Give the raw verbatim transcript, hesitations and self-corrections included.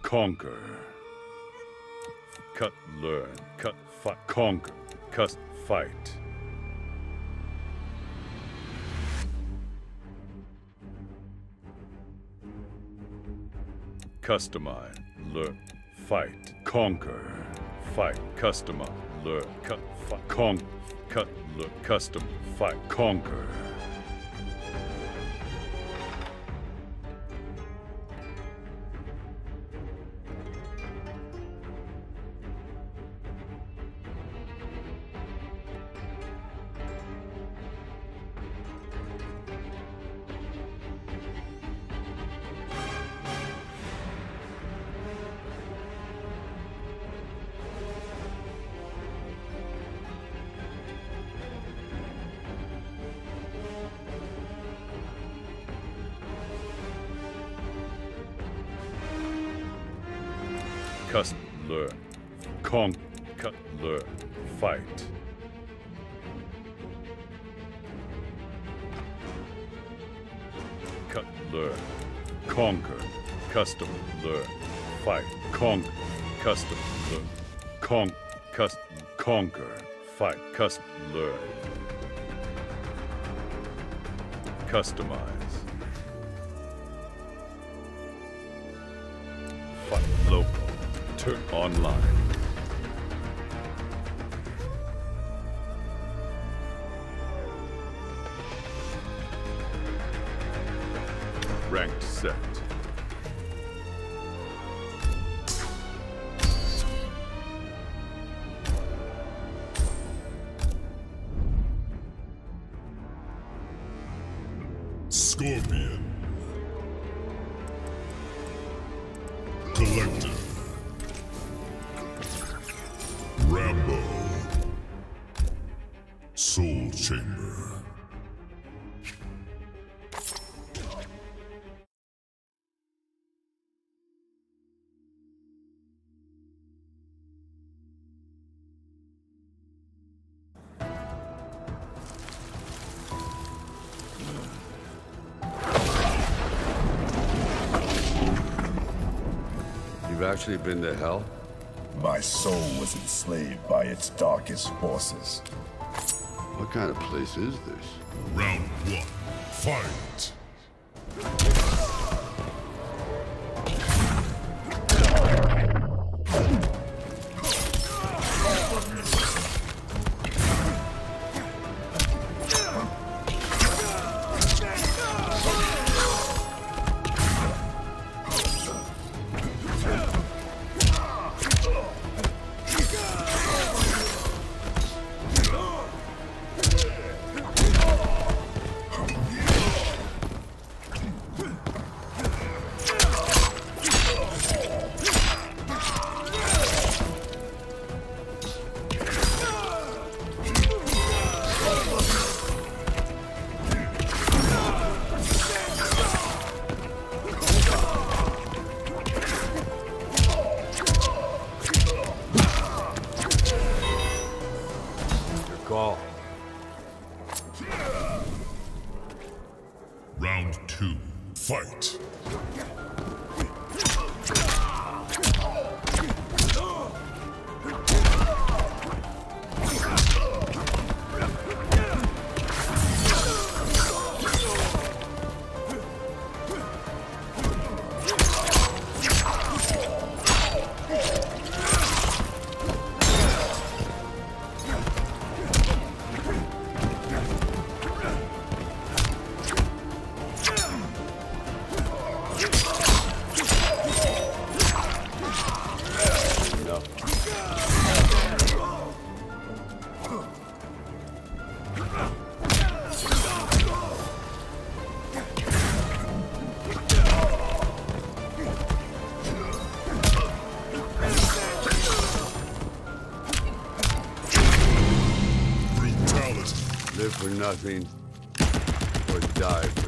conquer. Cut, learn, cut, fight, conquer, cut, fight. Customize, learn, fight, conquer, fight, customize, learn, cut, fight, con, cut, learn, custom, fight, conquer. Custom, learn, con, cut, learn, fight. Cut, learn, conquer, custom, learn, fight, conquer, custom, learn, con, custom, conquer, fight, custom, learn. Customize. Fight, local. Turn online. Ranked set. Scorpion. Collective. Rambo. Soul Chamber. You've actually been to hell? My soul was enslaved by its darkest forces. What kind of place is this? Round one. Fight! Call. Round two. Fight! Live for nothing or die